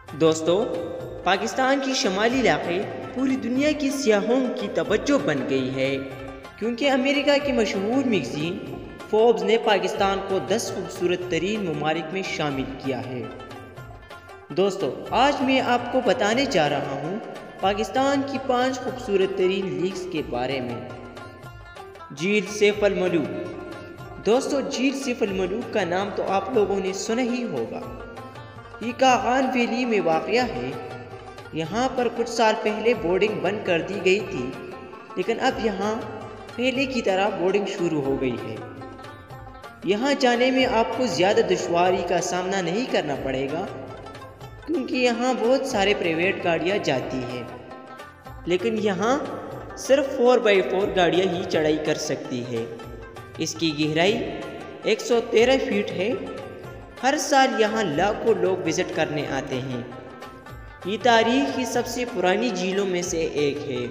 دوستو، پاکستان کی شمالی علاقے پوری دنیا کی سیاحوں کی توجہ بن گئی ہے، کیونکہ امریکہ کی مشہور میگزین فوربس نے پاکستان کو 10 خوبصورت ترین ممالک میں شامل کیا ہے۔ دوستو، آج میں آپ کو بتانے جا رہا ہوں پاکستان کی 5 خوبصورت ترین لیکس کے بارے میں۔ جھیل سیف الملوک۔ دوستو، جھیل سیف الملوک کا نام تو آپ لوگوں نے سنا ہی ہوگا۔ یہ کاغان ویلی میں واقع ہے۔ یہاں پر کچھ سال پہلے بورڈنگ بند کر دی گئی تھی، لیکن اب یہاں پہلے کی طرح بورڈنگ شروع ہو گئی ہے۔ یہاں جانے میں آپ کو زیادہ دشواری کا سامنا نہیں کرنا پڑے گا، کیونکہ یہاں بہت سارے پرائیویٹ گاڑیاں جاتی ہیں، لیکن یہاں صرف 4x4 گاڑیاں ہی چڑھائی کر سکتی ہے۔ اس کی گہرائی 113 فیٹ ہے۔ ہر سال یہاں لاکھوں لوگ وزٹ کرنے آتے ہیں۔ یہ تاریخ کی سب سے پرانی جھیلوں میں سے ایک ہے۔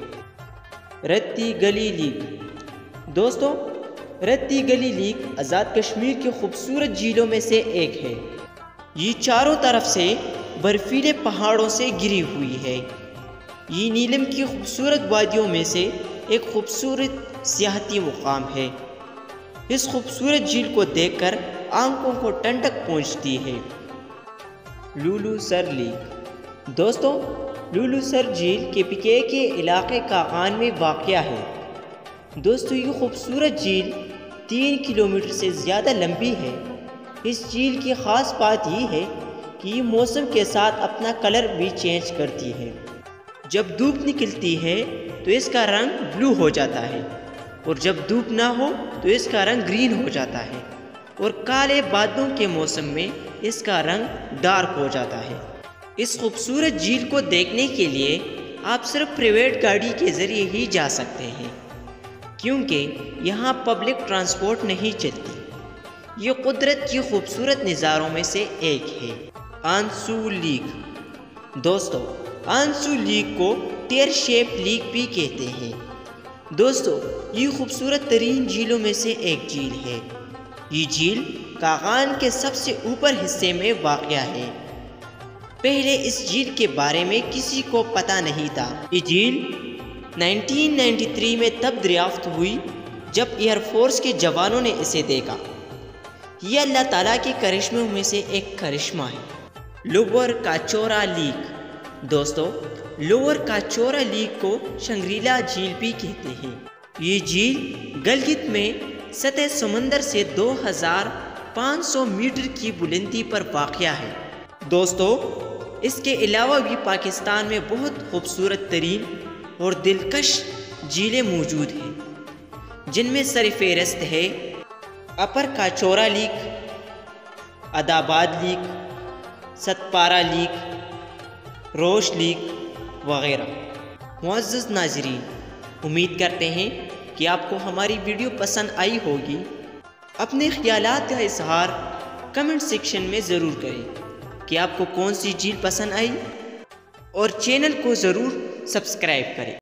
رتی گلی لیک۔ دوستو، رتی گلی لیک آزاد کشمیر کے خوبصورت جھیلوں میں سے ایک ہے۔ یہ چاروں طرف سے برفیلے پہاڑوں سے گھری ہوئی ہے۔ یہ نیلم کی خوبصورت وادیوں میں سے ایک خوبصورت سیاحتی مقام ہے۔ اس خوبصورت جھیل کو دیکھ کر آنکھوں کو ٹھنڈک پہنچتی ہے۔ Lulusar lake. دوستو، لولو سر جھیل KPK کے علاقے کاغان میں واقع ہے۔ دوستو، یہ خوبصورت جھیل 3 کلومیٹر سے زیادہ لمبی ہے۔ اس جھیل کی خاص بات یہ ہے کہ یہ موسم کے ساتھ اپنا کلر بھی چینج کرتی ہے۔ جب دھوپ نکلتی ہے تو اس کا رنگ بلو ہو جاتا ہے، اور جب دھوپ نہ ہو تو اس کا رنگ گرین ہو جاتا ہے، اور کالے بادلوں کے موسم میں اس کا رنگ ڈارک ہو جاتا ہے۔ اس خوبصورت جھیل کو دیکھنے کے لیے آپ صرف پرائیویٹ گاڑی کے ذریعے ہی جا سکتے ہیں، کیونکہ یہاں پبلک ٹرانسپورٹ نہیں چلتی۔ یہ قدرت کی خوبصورت نظاروں میں سے ایک ہے۔ آنسو لیک۔ دوستو، آنسو لیک کو ٹیئر شیپ لیک بھی کہتے ہیں۔ دوستو، یہ خوبصورت ترین جھیلوں میں سے ایک جھیل ہے۔ یہ جھیل کاغان کے سب سے اوپر حصے میں واقع ہے۔ پہلے اس جھیل کے بارے میں کسی کو پتہ نہیں تھا۔ یہ جھیل 1993 میں تب دریافت ہوئی جب ایئر فورس کے جوانوں نے اسے دیکھا۔ یہ اللہ تعالیٰ کے کرشموں میں سے ایک کرشمہ ہے۔ Lower Kachura lake. دوستو، لوور کاچورا لیک کو شنگریلا جھیل بھی کہتے ہیں۔ یہ جھیل گلگت میں سطح سمندر سے 2500 میٹر کی بلندی پر واقع ہے۔ دوستو، اس کے علاوہ بھی پاکستان میں بہت خوبصورت ترین اور دلکش جھیلیں موجود ہیں، جن میں سرفہرست ہے upper Kachura lake, Attabad lake, Satpara lake, Rush lake وغیرہ۔ معزز ناظرین، امید کرتے ہیں کہ آپ کو ہماری ویڈیو پسند آئی ہوگی۔ اپنے خیالات کا اظہار کمنٹ سیکشن میں ضرور کریں کہ آپ کو کون سی جھیل پسند آئی، اور چینل کو ضرور سبسکرائب کریں۔